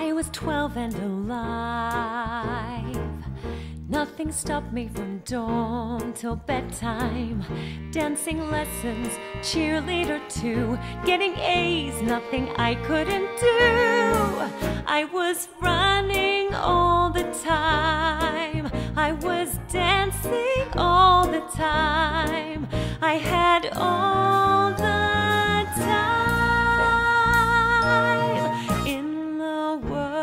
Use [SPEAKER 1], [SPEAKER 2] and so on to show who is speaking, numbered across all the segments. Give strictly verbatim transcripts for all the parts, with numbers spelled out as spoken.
[SPEAKER 1] I was twelve and alive. Nothing stopped me from dawn till bedtime. Dancing lessons, cheerleader too. Getting A's, nothing I couldn't do. I was running all the time. I was dancing all the time. I had all the time in the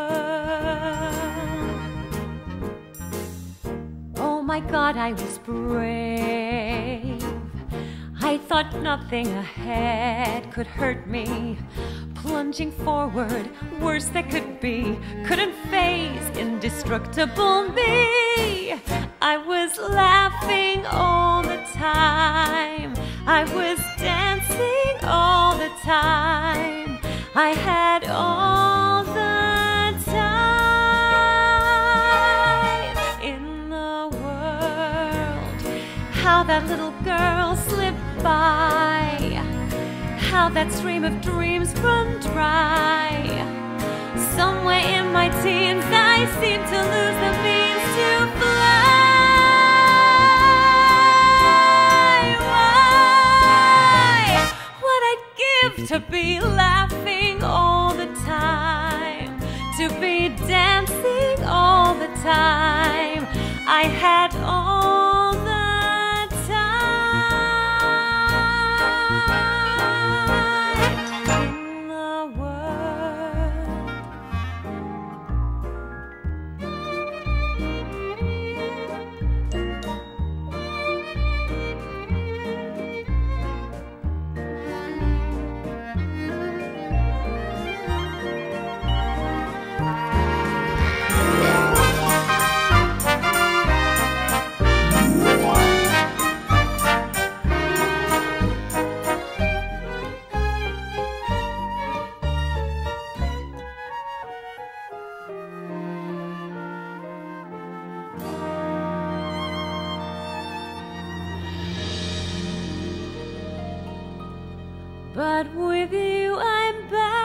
[SPEAKER 1] world. Oh my God, I was brave. I thought nothing ahead could hurt me. Plunging forward, worst that could be, couldn't faze indestructible me. I was laughing all the time. I was dancing all the time. I had all the time in the world. How that little girl slipped by. How that stream of dreams run dry. Somewhere in my teens I seem to lose the means to fly. Why? What I'd give to be laughing all the time, to be dancing all the time. I had all the But with you I'm back.